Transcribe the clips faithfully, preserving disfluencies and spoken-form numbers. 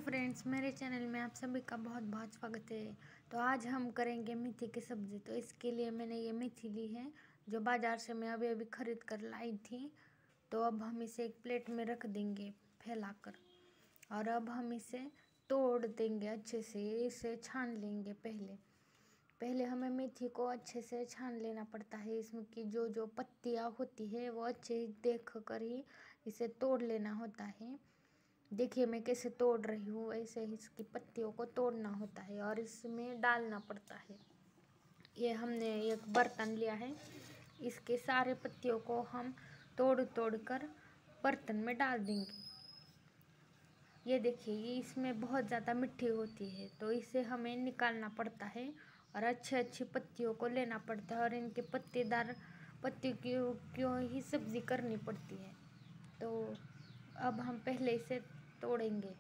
Friends, मेरे channel में आप सभी का बहुत बहुत स्वागत है। तो आज हम करेंगे मेथी की सब्ज़ी। तो इसके लिए मैंने ये मेथी ली है जो बाज़ार से मैं अभी अभी ख़रीद कर लाई थी। तो अब हम इसे एक प्लेट में रख देंगे फैलाकर, और अब हम इसे तोड़ देंगे अच्छे से। इसे छान लेंगे। पहले पहले हमें मेथी को अच्छे से छान लेना पड़ता है। इसमें की जो जो पत्तियाँ होती है वो अच्छे देख कर ही इसे तोड़ लेना होता है। देखिए मैं कैसे तोड़ रही हूँ, ऐसे ही इसकी पत्तियों को तोड़ना होता है और इसमें डालना पड़ता है। ये हमने एक बर्तन लिया है, इसके सारे पत्तियों को हम तोड़ तोड़ कर बर्तन में डाल देंगे। ये देखिए, ये इसमें बहुत ज़्यादा मिट्टी होती है तो इसे हमें निकालना पड़ता है और अच्छी अच्छी पत्तियों को लेना पड़ता है और इनके पत्तेदार पत्तियों की क्यों ही सब्ज़ी करनी पड़ती है। तो अब हम पहले इसे तोड़ेंगे।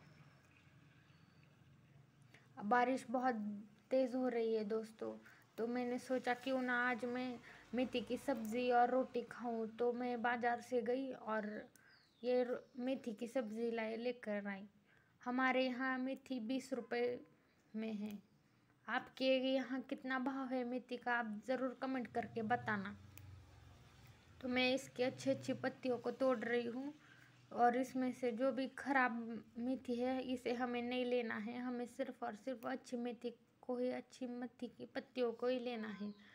बारिश बहुत तेज़ हो रही है दोस्तों, तो मैंने सोचा क्यों ना आज मैं मेथी की सब्ज़ी और रोटी खाऊं। तो मैं बाज़ार से गई और ये मेथी की सब्ज़ी लाई लेकर आई। हमारे यहाँ मेथी बीस रुपए में है। आपके यहाँ कितना भाव है मेथी का, आप ज़रूर कमेंट करके बताना। तो मैं इसकी अच्छी अच्छी पत्तियों को तोड़ रही हूँ और इसमें से जो भी खराब मेथी है इसे हमें नहीं लेना है। हमें सिर्फ और सिर्फ अच्छी मेथी को ही, अच्छी मेथी की पत्तियों को ही लेना है।